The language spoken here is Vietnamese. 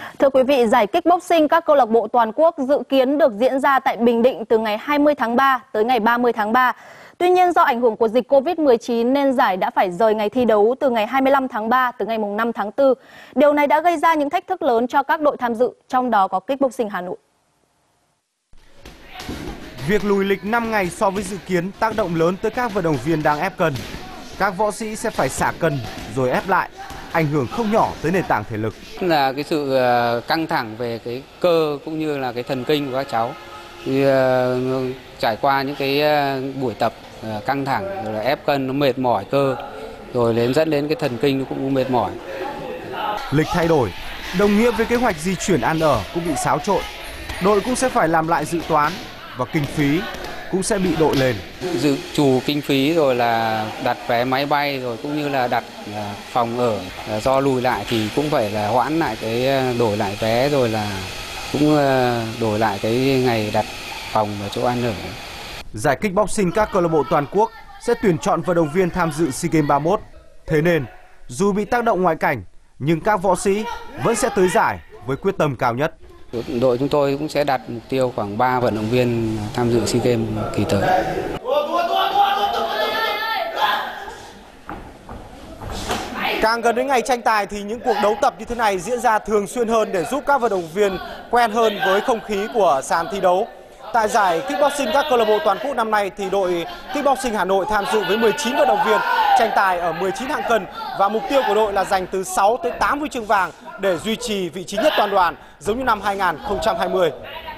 Thưa quý vị, giải kickboxing các câu lạc bộ toàn quốc dự kiến được diễn ra tại Bình Định từ ngày 20 tháng 3 tới ngày 30 tháng 3. Tuy nhiên, do ảnh hưởng của dịch Covid-19 nên giải đã phải rời ngày thi đấu từ ngày 25 tháng 3 tới ngày 5 tháng 4. Điều này đã gây ra những thách thức lớn cho các đội tham dự, trong đó có Kickboxing Hà Nội. Việc lùi lịch 5 ngày so với dự kiến tác động lớn tới các vận động viên đang ép cân. Các võ sĩ sẽ phải xả cân rồi ép lại, ảnh hưởng không nhỏ tới nền tảng thể lực. Là cái sự căng thẳng về cái cơ cũng như là cái thần kinh của các cháu. Thì trải qua những cái buổi tập căng thẳng rồi là ép cân nó mệt mỏi cơ, rồi dẫn đến cái thần kinh nó cũng mệt mỏi. Lịch thay đổi, đồng nghĩa với kế hoạch di chuyển ăn ở cũng bị xáo trộn. Đội cũng sẽ phải làm lại dự toán và kinh phí cũng sẽ bị đội lên. Dự trù kinh phí rồi là đặt vé máy bay rồi cũng như là đặt phòng ở, do lùi lại thì cũng phải là hoãn lại cái đổi lại vé rồi là cũng đổi lại cái ngày đặt phòng và chỗ ăn ở. Giải kickboxing các câu lạc bộ toàn quốc sẽ tuyển chọn vận động viên tham dự SEA Games 31. Thế nên, dù bị tác động ngoại cảnh nhưng các võ sĩ vẫn sẽ tới giải với quyết tâm cao nhất. Đội chúng tôi cũng sẽ đặt mục tiêu khoảng 3 vận động viên tham dự SEA Games kỳ tới. Càng gần đến ngày tranh tài thì những cuộc đấu tập như thế này diễn ra thường xuyên hơn để giúp các vận động viên quen hơn với không khí của sàn thi đấu. Tại giải kickboxing các câu lạc bộ toàn quốc năm nay thì đội Kickboxing Hà Nội tham dự với 19 vận động viên tranh tài ở 19 hạng cân và mục tiêu của đội là giành từ 6 tới 8 huy chương vàng để duy trì vị trí nhất toàn đoàn giống như năm 2020.